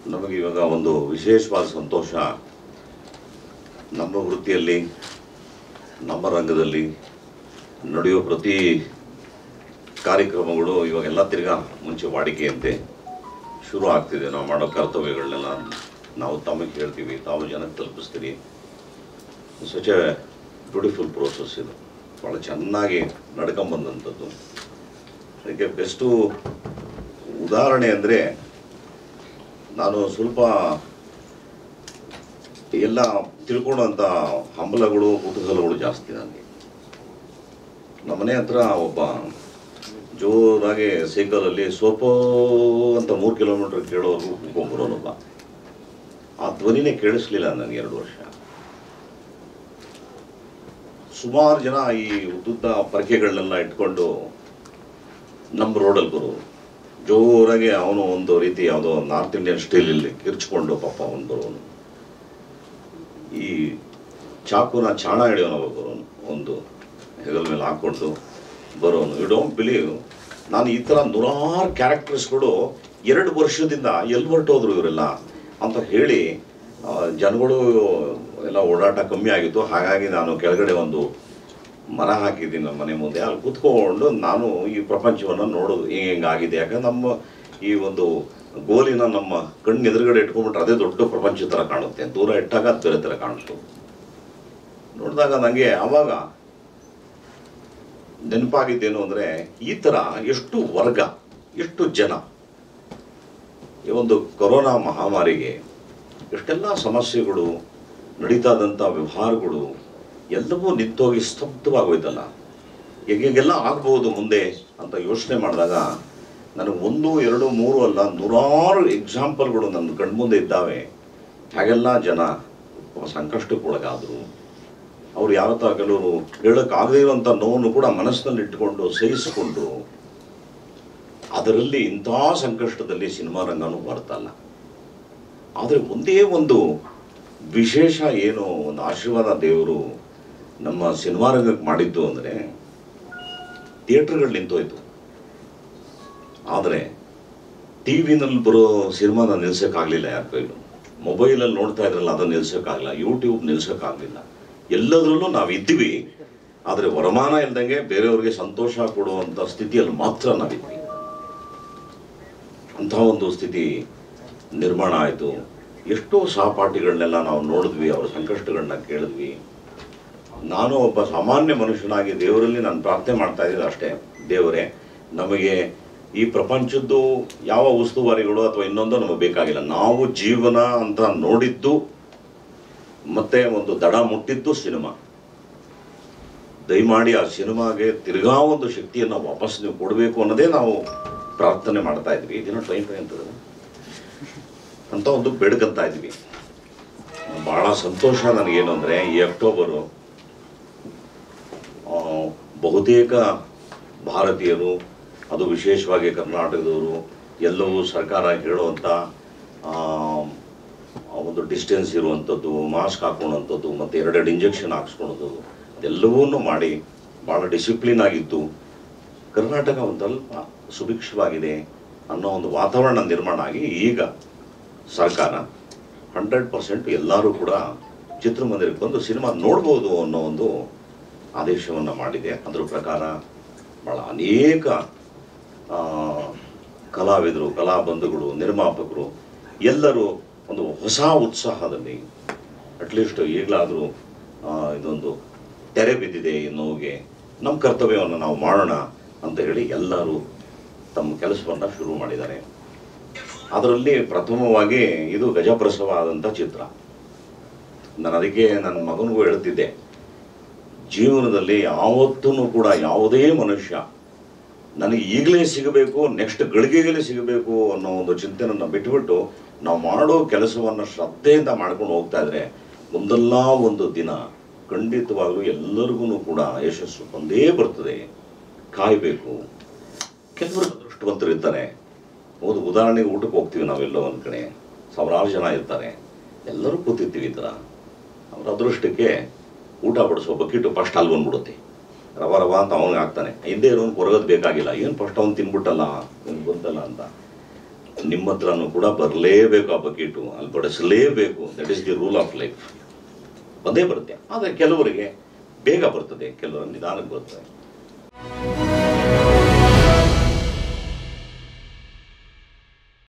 ನಮಗೆ ಇವಾಗ ಒಂದು ವಿಶೇಷವಾದ ಸಂತೋಷ. ನಮ್ಮ ವೃತ್ತಿಯಲ್ಲಿ, ನಮ್ಮ ರಂಗದಲ್ಲಿ ನಡೆಯುವ ಪ್ರತಿ ಕಾರ್ಯಕ್ರಮಗಳು ಇವಾಗೆಲ್ಲ ತಿರ್ಗಾ ಮುಂಚೆ ವಾಡಿಕೆಯಂತೆ ಶುರು ಆಗ್ತಿದೆ. ನಾವು ಮಾಡೋ ಕರ್ತವ್ಯಗಳನ್ನೆಲ್ಲ ನಾವು ತಮಗೆ ಹೇಳ್ತೀವಿ, ತಾವು ಜನಕ್ಕೆ ತಲುಪಿಸ್ತೀರಿ. ಸಚ್ ಎ ಬ್ಯೂಟಿಫುಲ್ ಪ್ರೋಸೆಸ್ ಇದು, ಭಾಳ ಚೆನ್ನಾಗಿ ನಡ್ಕೊಂಬಂದಂಥದ್ದು. ಅದಕ್ಕೆ ಬೆಸ್ಟು ಉದಾಹರಣೆ ಅಂದರೆ, ನಾನು ಸ್ವಲ್ಪ ಎಲ್ಲ ತಿಳ್ಕೊಳ್ಳೋಂಥ ಹಂಬಲಗಳು, ಕುತೂಹಲಗಳು ಜಾಸ್ತಿ ನನಗೆ. ನಮ್ಮನೆ ಹತ್ರ ಒಬ್ಬ ಜೋರಾಗಿ ಸೈಕಲಲ್ಲಿ ಸೋಪೋ ಅಂತ 3 ಕಿಲೋಮೀಟರ್ ಕೇಳೋರು ಕುತ್ಕೊಂಡ್ಬರೋನೊಬ್ಬ. ಆ ಧ್ವನಿನೇ ಕೇಳಿಸ್ಲಿಲ್ಲ ನನಗೆ 2 ವರ್ಷ. ಸುಮಾರು ಜನ ಈ ಉದ್ದುದ್ದ ಪರಕೆಗಳನ್ನೆಲ್ಲ ಇಟ್ಕೊಂಡು ನಮ್ಮ ರೋಡಲ್ಲಿ ಬರೋರು. ಜೋರಾಗಿ ಅವನು ಒಂದು ರೀತಿ ಯಾವುದೋ ನಾರ್ತ್ ಇಂಡಿಯನ್ ಸ್ಟೈಲಲ್ಲಿ ಕಿರ್ಚ್ಕೊಂಡು ಪಾಪ ಅವನು ಬರೋನು. ಈ ಚಾಕುನ ಚಾಣ ಹಿಡಿಯೋನವ ಬರೋನು, ಒಂದು ಹೆಗಲ ಮೇಲೆ ಹಾಕ್ಕೊಂಡು ಬರೋನು. ಯು ಡೋಂಟ್ ಬಿಲೀವ್, ನಾನು ಈ ಥರ 100 ಕ್ಯಾರೆಕ್ಟರ್ಸ್ಗಳು 2 ವರ್ಷದಿಂದ ಎಲ್ಲಿ ಹೊರಟೋದ್ರು ಇವರೆಲ್ಲ ಅಂತ ಹೇಳಿ ಜನಗಳು ಎಲ್ಲ ಓಡಾಟ ಕಮ್ಮಿ ಆಗಿತ್ತು. ಹಾಗಾಗಿ ನಾನು ಕೆಳಗಡೆ ಒಂದು ಮರ ಹಾಕಿದ್ದೀನಿ ನಮ್ಮ ಮನೆ ಮುಂದೆ. ಅಲ್ಲಿ ಕೂತ್ಕೊಂಡು ನಾನು ಈ ಪ್ರಪಂಚವನ್ನು ನೋಡೋದು ಹೆಂಗಾಗಿದೆ. ಯಾಕಂದ್ರೆ ನಮ್ಮ ಈ ಒಂದು ಗೋಲಿನ ನಮ್ಮ ಕಣ್ಣು ಎದುರುಗಡೆ ಇಟ್ಕೊಂಡ್ಬಿಟ್ರೆ ಅದೇ ದೊಡ್ಡ ಪ್ರಪಂಚ ಥರ ಕಾಣುತ್ತೆ, ದೂರ ಇಟ್ಟಾಗ ಅದು ಬೇರೆ ಥರ ಕಾಣಿಸ್ತು. ನೋಡಿದಾಗ ನನಗೆ ಆವಾಗ ನೆನಪಾಗಿದ್ದೇನು ಅಂದರೆ, ಈ ಥರ ಎಷ್ಟು ವರ್ಗ, ಎಷ್ಟು ಜನ ಈ ಒಂದು ಕೊರೋನಾ ಮಹಾಮಾರಿಗೆ ಎಷ್ಟೆಲ್ಲ ಸಮಸ್ಯೆಗಳು, ನಡೀತಾದಂಥ ವ್ಯವಹಾರಗಳು ಎಲ್ಲವೂ ನಿಂತೋಗಿ ಸ್ತಬ್ಧವಾಗೋಯ್ತಲ್ಲ. ಹೇಗೆಲ್ಲ ಆಗ್ಬೋದು ಮುಂದೆ ಅಂತ ಯೋಚನೆ ಮಾಡಿದಾಗ ನನಗೆ 1, 2, 3 ಅಲ್ಲ 100 ಎಕ್ಸಾಂಪಲ್ಗಳು ನನ್ನ ಕಣ್ಮುಂದೆ ಇದ್ದಾವೆ. ಹಾಗೆಲ್ಲ ಜನ ಸಂಕಷ್ಟಕ್ಕೆ ಒಳಗಾದರು. ಅವ್ರು ಯಾವತ್ತ ಕೆಲವರು ಹೇಳೋಕ್ಕಾಗದೇ ಇರುವಂಥ ನೋವನ್ನು ಕೂಡ ಮನಸ್ಸಿನಲ್ಲಿ ಇಟ್ಟುಕೊಂಡು ಸಹಿಸಿಕೊಂಡ್ರು. ಅದರಲ್ಲಿ ಇಂಥ ಸಂಕಷ್ಟದಲ್ಲಿ ಸಿನಿಮಾ ರಂಗನೂ ಬರ್ತಲ್ಲ. ಆದರೆ ಒಂದೇ ಒಂದು ವಿಶೇಷ ಏನು, ಒಂದು ಆಶೀರ್ವಾದ ದೇವರು ನಮ್ಮ ಸಿನಿಮಾ ರಂಗಕ್ಕೆ ಮಾಡಿದ್ದು ಅಂದರೆ, ಥಿಯೇಟ್ರ್ಗಳು ನಿಂತೋಯ್ತು. ಆದರೆ ಟಿ ವಿನಲ್ಲಿ ಬರೋ ಸಿನಿಮಾನ ನಿಲ್ಸೋಕ್ಕಾಗಲಿಲ್ಲ ಯಾರ ಕೈಲೂ. ಮೊಬೈಲಲ್ಲಿ ನೋಡ್ತಾ ಇದ್ರಲ್ಲ, ಅದನ್ನು ನಿಲ್ಸೋಕ್ಕಾಗಲಿಲ್ಲ. ಯೂಟ್ಯೂಬ್ ನಿಲ್ಸೋಕ್ಕಾಗಲಿಲ್ಲ. ಎಲ್ಲದರಲ್ಲೂ ನಾವು ಇದ್ವಿ. ಆದರೆ ವರಮಾನ ಇಲ್ದಂಗೆ ಬೇರೆಯವ್ರಿಗೆ ಸಂತೋಷ ಕೊಡುವಂಥ ಸ್ಥಿತಿಯಲ್ಲಿ ಮಾತ್ರ ನಾವಿದ್ವಿ. ಅಂಥ ಒಂದು ಸ್ಥಿತಿ ನಿರ್ಮಾಣ ಆಯಿತು. ಎಷ್ಟೋ ಸಹಪಾಠಿಗಳನ್ನೆಲ್ಲ ನಾವು ನೋಡಿದ್ವಿ, ಅವರ ಸಂಕಷ್ಟಗಳನ್ನ ಕೇಳಿದ್ವಿ. ನಾನು ಒಬ್ಬ ಸಾಮಾನ್ಯ ಮನುಷ್ಯನಾಗಿ ದೇವರಲ್ಲಿ ನಾನು ಪ್ರಾರ್ಥನೆ ಮಾಡ್ತಾ ಇದ್ದೀನಿ ಅಷ್ಟೇ. ದೇವರೇ, ನಮಗೆ ಈ ಪ್ರಪಂಚದ್ದು ಯಾವ ಉಸ್ತುವಾರಿಗಳು ಅಥವಾ ಇನ್ನೊಂದು ನಮಗೆ ಬೇಕಾಗಿಲ್ಲ. ನಾವು ಜೀವನ ಅಂತ ನೋಡಿದ್ದು ಮತ್ತೆ ಒಂದು ದಡ ಮುಟ್ಟಿದ್ದು ಸಿನಿಮಾ. ದಯಮಾಡಿ ಆ ಸಿನಿಮಾಗೆ ತಿರ್ಗಾ ಒಂದು ಶಕ್ತಿಯನ್ನು ವಾಪಸ್ ನೀವು ಕೊಡಬೇಕು ಅನ್ನೋದೇ ನಾವು ಪ್ರಾರ್ಥನೆ ಮಾಡ್ತಾ ಇದ್ವಿ. ದಿನ ಟೈಮ್ ಅಂತದೆ ಅಂತ ಒಂದು ಬೇಡ್ಕಂತ ಇದ್ವಿ. ಭಾಳ ಸಂತೋಷ ನನಗೇನು ಅಂದರೆ, ಈ ಅಕ್ಟೋಬರು ಬಹುತೇಕ ಭಾರತೀಯರು, ಅದು ವಿಶೇಷವಾಗಿ ಕರ್ನಾಟಕದವರು, ಎಲ್ಲವೂ ಸರ್ಕಾರ ಹೇಳುವಂಥ ಒಂದು ಡಿಸ್ಟೆನ್ಸ್ ಇರುವಂಥದ್ದು, ಮಾಸ್ಕ್ ಹಾಕೊಳ್ಳುವಂಥದ್ದು ಮತ್ತು 2 ಇಂಜೆಕ್ಷನ್ ಹಾಕ್ಸ್ಕೊಳೋದು, ಅದೆಲ್ಲವನ್ನೂ ಮಾಡಿ ಭಾಳ ಡಿಸಿಪ್ಲಿನ್ ಆಗಿದ್ದು ಕರ್ನಾಟಕ ಒಂದು ಸ್ವಲ್ಪ ಸುಭಿಕ್ಷವಾಗಿದೆ ಅನ್ನೋ ಒಂದು ವಾತಾವರಣ ನಿರ್ಮಾಣ ಆಗಿ ಈಗ ಸರ್ಕಾರ 100% ಎಲ್ಲರೂ ಕೂಡ ಚಿತ್ರಮಂದಿರಕ್ಕೆ ಬಂದು ಸಿನಿಮಾ ನೋಡ್ಬೋದು ಅನ್ನೋ ಒಂದು ಆದೇಶವನ್ನು ಮಾಡಿದೆ. ಅದರ ಪ್ರಕಾರ ಭಾಳ ಅನೇಕ ಕಲಾವಿದರು, ಕಲಾಬಂಧುಗಳು, ನಿರ್ಮಾಪಕರು ಎಲ್ಲರೂ ಒಂದು ಹೊಸ ಉತ್ಸಾಹದಲ್ಲಿ, ಅಟ್ಲೀಸ್ಟ್ ಈಗಲಾದರೂ ಇದೊಂದು ತೆರೆ ಬಿದ್ದಿದೆ ಈ ನೋವಿಗೆ, ನಮ್ಮ ಕರ್ತವ್ಯವನ್ನು ನಾವು ಮಾಡೋಣ ಅಂತ ಹೇಳಿ ಎಲ್ಲರೂ ತಮ್ಮ ಕೆಲಸವನ್ನು ಶುರು ಮಾಡಿದ್ದಾರೆ. ಅದರಲ್ಲಿ ಪ್ರಥಮವಾಗಿ ಇದು ಗಜಪ್ರಸವ ಆದಂಥ ಚಿತ್ರ. ನಾನು ಅದಕ್ಕೆ ನನ್ನ ಮಗನಿಗೂ ಹೇಳ್ತಿದ್ದೆ, ಜೀವನದಲ್ಲಿ ಯಾವತ್ತೂ ಕೂಡ ಯಾವುದೇ ಮನುಷ್ಯ ನನಗೆ ಈಗಲೇ ಸಿಗಬೇಕು, ನೆಕ್ಸ್ಟ್ ಗಳಿಗೆಗಲೇ ಸಿಗಬೇಕು ಅನ್ನೋ ಒಂದು ಚಿಂತನೆಯನ್ನು ಬಿಟ್ಟುಬಿಟ್ಟು ನಾವು ಮಾಡೋ ಕೆಲಸವನ್ನು ಶ್ರದ್ಧೆಯಿಂದ ಮಾಡ್ಕೊಂಡು ಹೋಗ್ತಾ ಇದ್ರೆ ಒಂದಲ್ಲ ಒಂದು ದಿನ ಖಂಡಿತವಾಗ್ಲೂ ಎಲ್ಲರಿಗೂ ಕೂಡ ಯಶಸ್ಸು ಬಂದೇ ಬರ್ತದೆ. ಕಾಯಬೇಕು. ಕೆಲವರು ಅದೃಷ್ಟವಂತರು ಇರ್ತಾರೆ. ಒಂದು ಉದಾಹರಣೆಗೆ ಊಟಕ್ಕೆ ಹೋಗ್ತೀವಿ ನಾವೆಲ್ಲೋ ಒಂದು ಕಡೆ, ಸಾವಿರಾರು ಜನ ಇರ್ತಾರೆ, ಎಲ್ಲರೂ ಕೂತಿರ್ತೀವಿ. ಈ ಥರ ಅವ್ರ ಅದೃಷ್ಟಕ್ಕೆ ಊಟ ಬಡಿಸೋ ಬಕೆಟು ಫಸ್ಟ್ ಅಲ್ಲಿ ಬಂದ್ಬಿಡುತ್ತೆ. ರವ ರವ ಅಂತ ಅವನಿಗೆ ಹಾಕ್ತಾನೆ. ಹಿಂದೆ ಇರೋನು ಕೊರಗೋದು ಬೇಕಾಗಿಲ್ಲ, ಏನು ಫಸ್ಟ್ ಅವ್ನು ತಿನ್ಬಿಟ್ಟಲ್ಲ, ಏನು ಬಂತಲ್ಲ ಅಂತ. ನಿಮ್ಮ ಹತ್ರನೂ ಕೂಡ ಬರಲೇಬೇಕು ಆ ಬಕೆಟು, ಅಲ್ಲಿ ಬಡಿಸಲೇಬೇಕು. That is the rule of life. ಬಂದೇ ಬರುತ್ತೆ. ಆದರೆ ಕೆಲವರಿಗೆ ಬೇಗ ಬರ್ತದೆ, ಕೆಲವರು ನಿಧಾನಕ್ಕೆ ಬರ್ತದೆ.